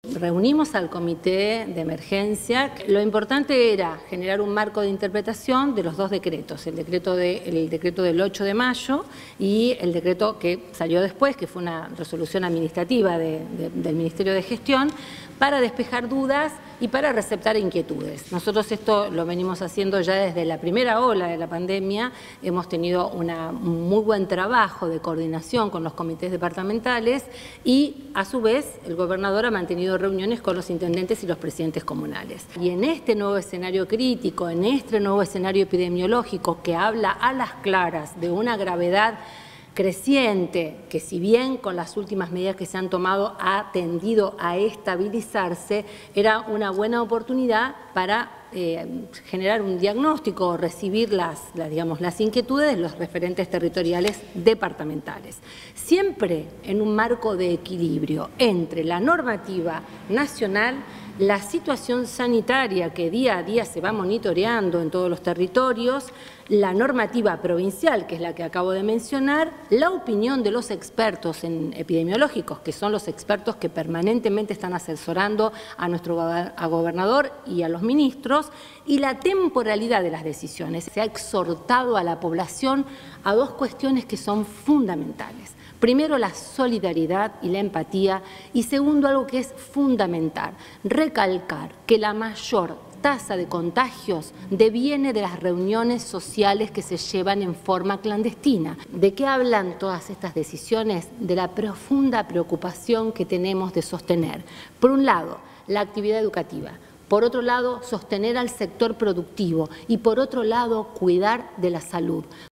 Reunimos al comité de emergencia. Lo importante era generar un marco de interpretación de los dos decretos, el decreto del 8 de mayo y el decreto que salió después, que fue una resolución administrativa del Ministerio de Gestión, para despejar dudas y para receptar inquietudes. Nosotros esto lo venimos haciendo ya desde la primera ola de la pandemia. Hemos tenido un muy buen trabajo de coordinación con los comités departamentales y, a su vez, el gobernador ha mantenido reuniones con los intendentes y los presidentes comunales. Y en este nuevo escenario crítico, en este nuevo escenario epidemiológico que habla a las claras de una gravedad creciente, que si bien con las últimas medidas que se han tomado ha tendido a estabilizarse, era una buena oportunidad para generar un diagnóstico o recibir las inquietudes de los referentes territoriales departamentales. Siempre en un marco de equilibrio entre la normativa nacional, la situación sanitaria que día a día se va monitoreando en todos los territorios, la normativa provincial, que es la que acabo de mencionar, la opinión de los expertos epidemiológicos, que son los expertos que permanentemente están asesorando a nuestro gobernador y a los ministros, y la temporalidad de las decisiones. Se ha exhortado a la población a dos cuestiones que son fundamentales. Primero, la solidaridad y la empatía, y segundo, algo que es fundamental, recalcar que la mayor tasa de contagios deviene de las reuniones sociales que se llevan en forma clandestina. ¿De qué hablan todas estas decisiones? De la profunda preocupación que tenemos de sostener, por un lado, la actividad educativa, por otro lado, sostener al sector productivo y por otro lado, cuidar de la salud.